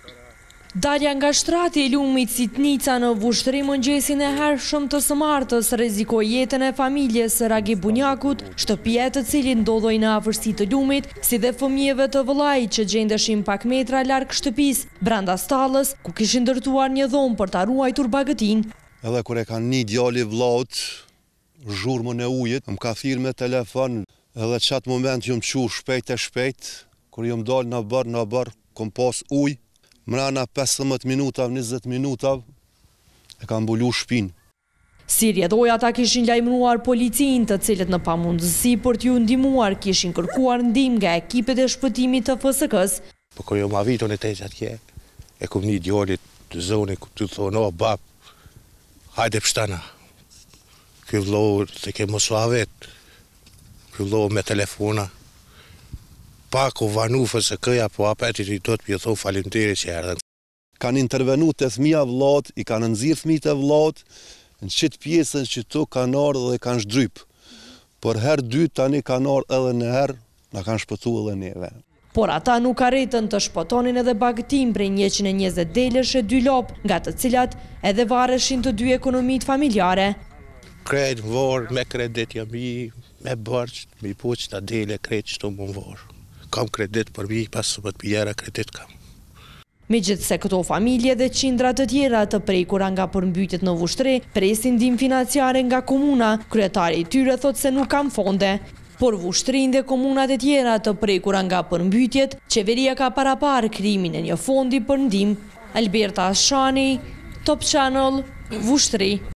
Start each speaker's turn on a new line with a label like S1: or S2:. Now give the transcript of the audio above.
S1: Dalja nga shtrati i lumit si Tnica në Vushtri mëngjesin e hershëm të së martës rrezikoi jetën e familjes së Ragi Bunjakut, shtëpia e të cilit ndodhej në afërsi të lumit, si dhe fëmijëve të vëllait që gjendeshin pak metra larg shtëpisë, brenda stallës, ku kishin ndërtuar një dhomë për ta ruajtur bagëtin.
S2: Edhe kur e kanë një djali vllaut, zhurmën e ujit, më ka thirrë me telefon, edhe çat moment ju më çu shpejt, kur ju më dal në barë, kom pas ujë. Mrana 15 minuta, 20 minuta, e ka mbulu shpinë.
S1: Si rjedhoja ata kishin lajmëruar policinë, të cilët në pamundësi për t'ju ndihmuar kishin kërkuar ndihmë nga ekipet e shpëtimit të FSK-s.
S3: Po kur jo ma vitën e tej atje, e kom një djallit të zone ku të thonë, o bab, hajde pështana. Ky vllau se ke mos vet, ky vllau me telefona. Pak u vanu FSK-ja, po apetit i do të pjethon faleminderit që erdhen.
S2: Kanë intervenu të fëmija vllaut, i kanë nxirr fëmijët e vllaut, në qitë pjesën që tu kanë ardhur dhe kanë shdryp. Por herë dytë tani kanë ardhur edhe në herë, na kanë shpëtuar edhe neve.
S1: Por ata nuk arritën të shpëtonin edhe bagëtin prej 120 delesh e 2 lop, nga të cilat edhe vareshin të 2 ekonomitë familjare.
S3: Krejt varë, me kredit jam me bërç, me puq të dele krejt që të më varë. Kam kredit për mi, 15 pjera kredit kam.
S1: Megjithse këto familje dhe qindra të tjera të prekura nga përmbytjet në Vushtri presin ndihmë financiare nga komuna, kryetari i tyre thot se nuk kanë fonde. Por Vushtrin dhe komunat e tjera të prekura nga përmbytjet, qeveria ka parapar krijimin e një fondi për ndihmë. Alberta Shani, Top Channel, Vushtri.